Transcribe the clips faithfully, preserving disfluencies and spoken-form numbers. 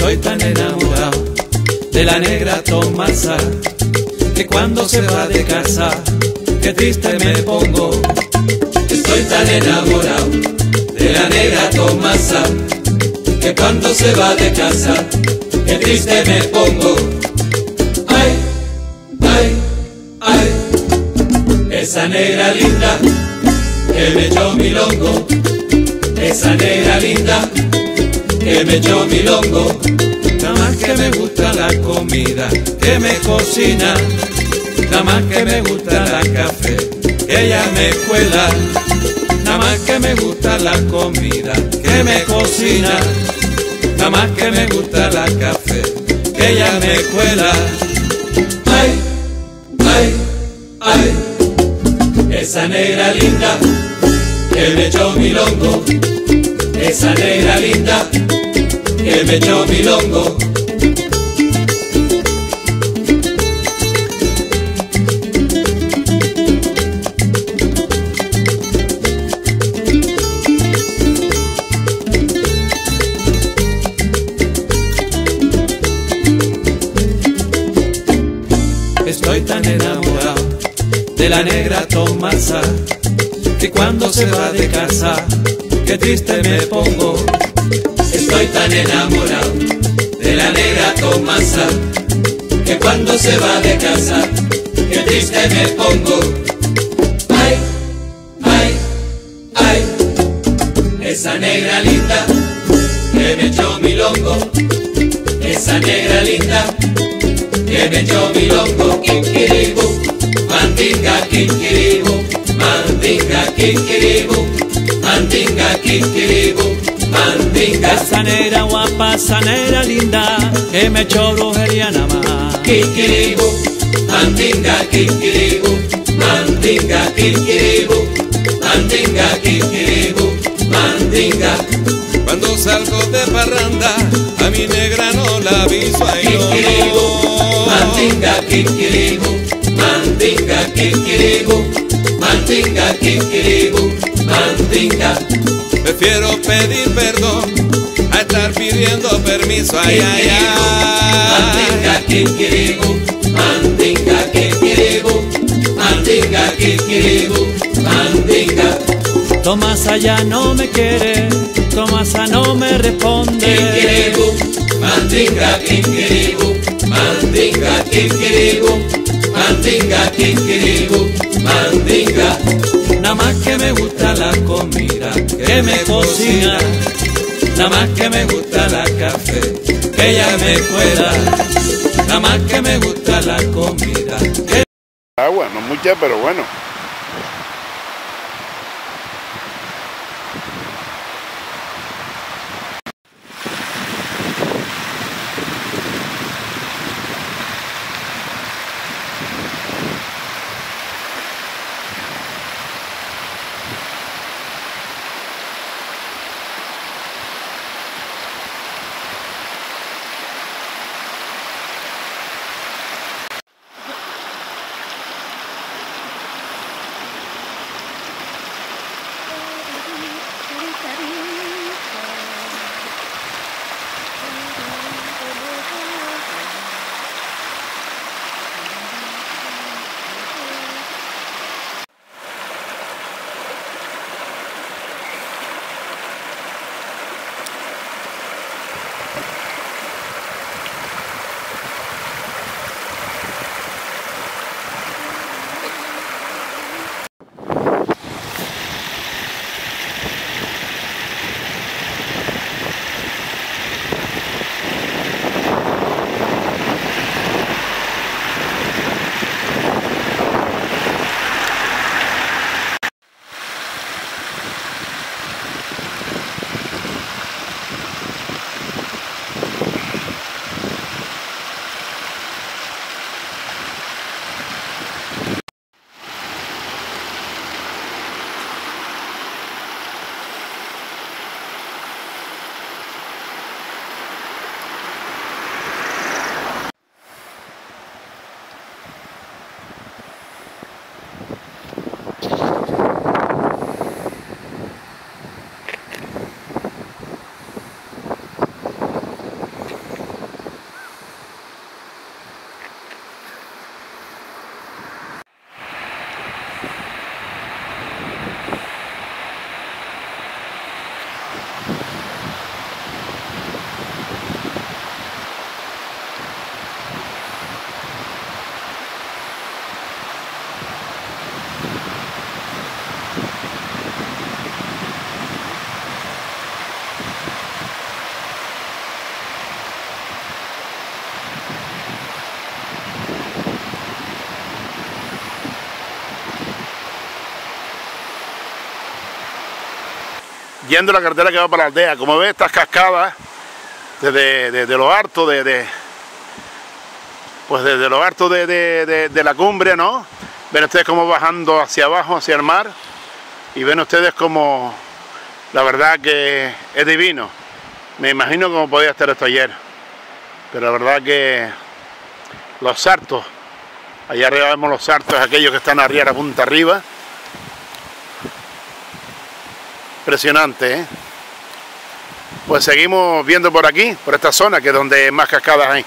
Estoy tan enamorado de la negra Tomasa, que cuando se va de casa, qué triste me pongo. Estoy tan enamorado de la negra Tomasa, que cuando se va de casa, qué triste me pongo. Ay, ay, ay, esa negra linda que me echó milongo, esa negra linda que me echó milongo. Nada más que me gusta la comida que me cocina, nada más que me gusta la café que ella me cuela, nada más que me gusta la comida que me cocina, nada más que me gusta la café que ella me cuela. Ay, ay, ay, esa negra linda que me echó milongo, esa negra linda que me echó milongo. Estoy tan enamorado de la negra Tomasa, que cuando se va de casa, qué triste me pongo. Estoy tan enamorado de la negra Tomasa, que cuando se va de casa, qué triste me pongo. Ay, ay, ay, esa negra linda que me echó milongo, esa negra linda que me echó milongo. Kikiribu, mandinga kikiribu, mandinga kikiribu, mandinga kikiribu, mandinga. Esa negra guapa, esa negra linda que me echó brujería nada más. Kikiribu, mandinga kikiribu, mandinga kikiribu, mandinga kikiribu, mandinga. Cuando salgo de parranda, a mi negra no la aviso. Ay, Kikiribu, mandinga kikiribu, mandinga kikiribu, mandinga kikiribu, mandinga. Prefiero pedir perdón a estar pidiendo permiso. Ay, ay, ay. Mandinga kikiribu, mandinga kikiribu, mandinga kikiribu, mandinga. Tomasa ya no me quiere, Tomasa no me responde. Kikiribu, mandinga kikiribu, mandinga kikiribu, mandinga kikiribu, mandinga. Nada más que me gusta la comida que me cocina, nada más que me gusta la café que ella me cuela, nada más que me gusta la comida que... Agua, no mucha, pero bueno. yendo la carretera que va para la aldea. Como ven, estas cascadas desde, desde lo alto de, de pues desde lo alto de, de, de, de la cumbre, ¿no? Ven ustedes como bajando hacia abajo, hacia el mar, y ven ustedes como la verdad que es divino. Me imagino cómo podía estar esto ayer, pero la verdad que los sartos, allá arriba vemos los sartos, aquellos que están arriba, a punta arriba. Impresionante, ¿eh? Pues seguimos viendo por aquí, por esta zona, que es donde más cascadas hay.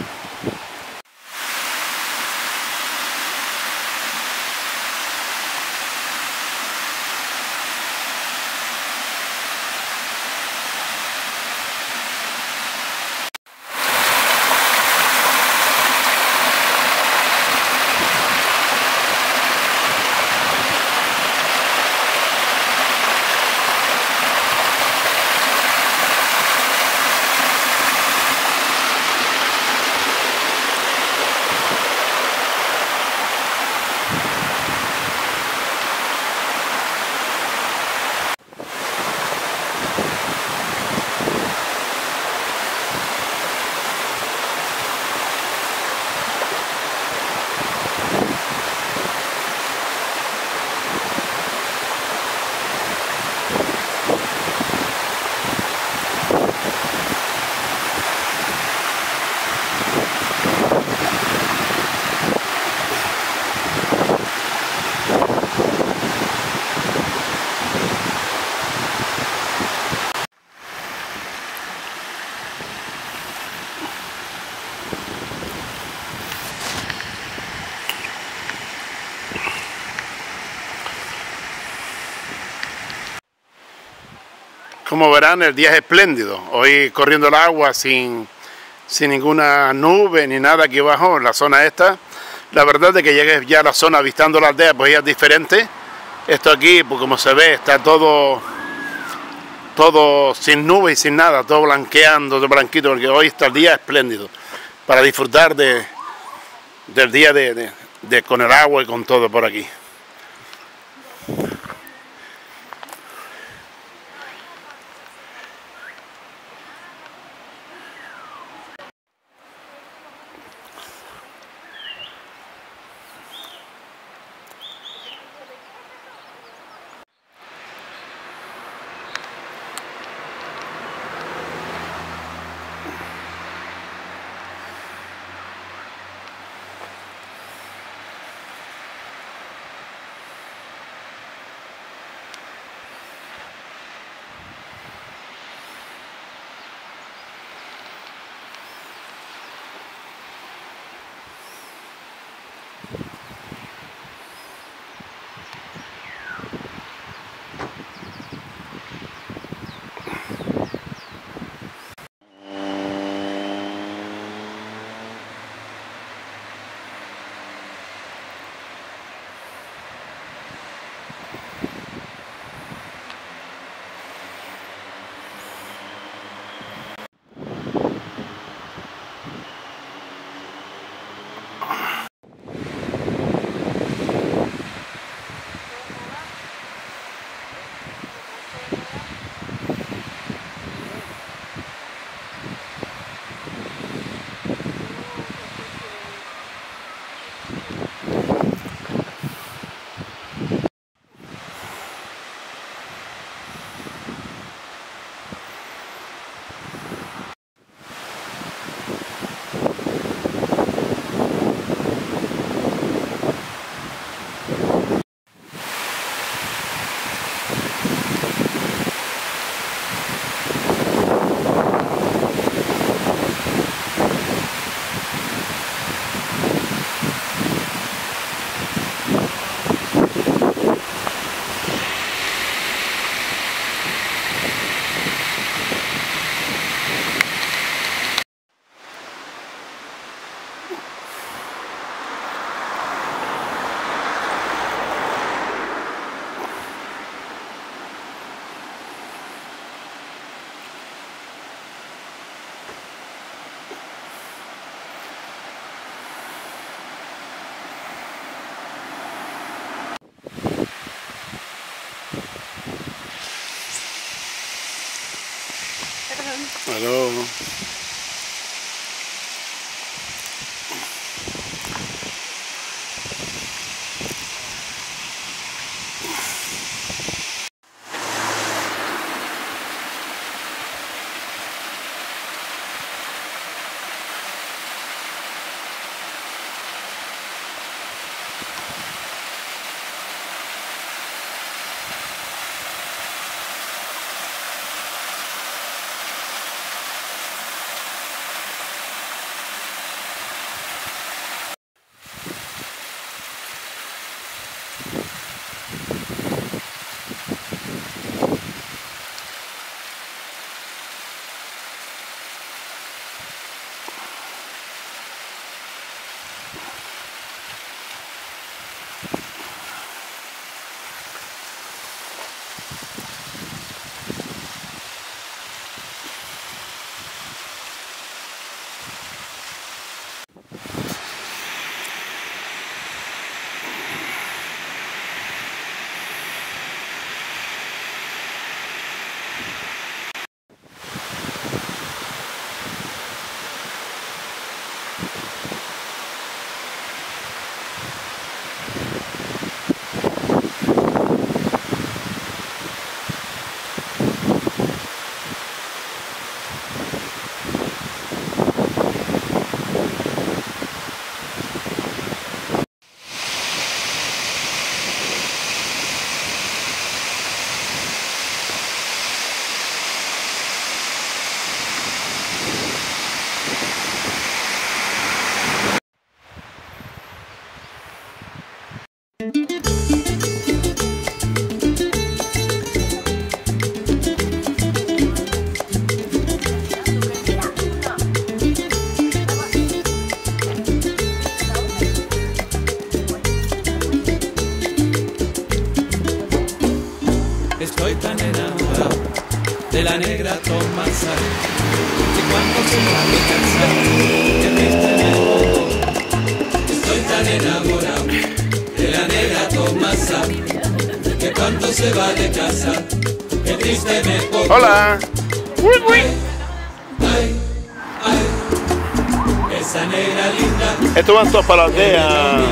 Como verán, el día es espléndido. Hoy corriendo el agua sin, sin ninguna nube ni nada aquí abajo en la zona esta. La verdad es que llegues ya a la zona avistando la aldea, pues ya es diferente. Esto aquí, pues como se ve, está todo, todo sin nubes y sin nada, todo blanqueando, todo blanquito, porque hoy está el día espléndido para disfrutar de, del día de, de, de con el agua y con todo por aquí. Aló. Estoy tan enamorado de la negra Tomasa, que cuando se va de casa, que triste me pongo. Estoy tan enamorado de la negra Tomasa, que cuando se va de casa, que triste me pongo. Hola. Uy, uy. Ay, ay, esa negra linda. Estos van todos para la aldea.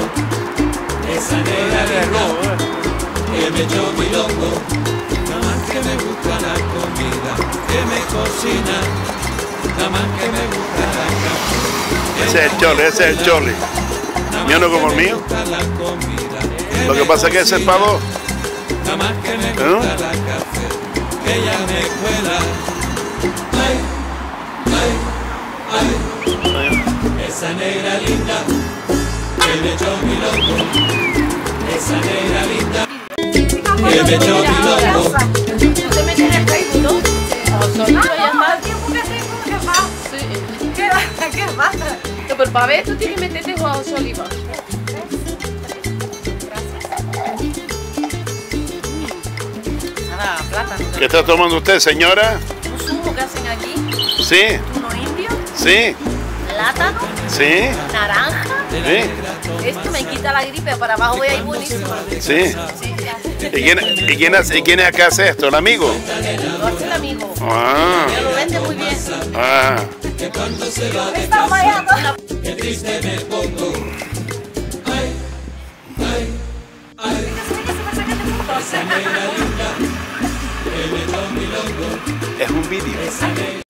Esa negra linda. Que me echó milongo, nada más que me gusta la comida, que me cocina, nada más que me gusta la cama. Ese es el chole, ese es el chole. Mío no como el mío. Lo que pasa es que ese es para dos. Nada más que me gusta la café, que ella me cuela. Ay, ay, ay, esa negra linda, que me echó milongo, esa negra linda. Que me echó mi loco. ¿No te metes en el Facebook, no? Solito ya Ah, más. no, tiempo que Facebook, ¿qué más? Sí. ¿Qué, qué pasa? No, pero para ver tú tienes que meterte a Soliva. Nada, plátano. ¿Qué está tomando usted, señora? Un zumo que hacen aquí, Sí, uno indio, sí, plátano, sí, naranja. sí, Esto me quita la gripe, para abajo voy a ir buenísimo. sí. Sí, ¿Y quién, y quién, hace, y quién es acá hace esto? ¿El amigo? lo hace el amigo. Ah, Me lo vende muy bien. ah. Me está fallando. Que triste me pongo. Ay, ay, ay, esa negra linda, que me echó milongo. Es un vídeo.